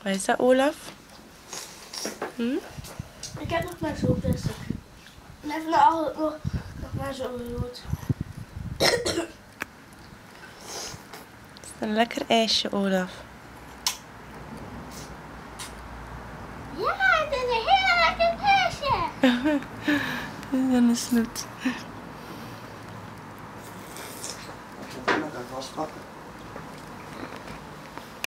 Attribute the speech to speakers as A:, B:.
A: Wat is dat, Olaf?
B: Ik heb nog maar zo'n stuk. En even nog maar zo'n rood.
A: Het is een lekker ijsje, Olaf.
B: Ja, het is een heel lekker ijsje.
A: Dat is een snoet.
C: Dat was pakken.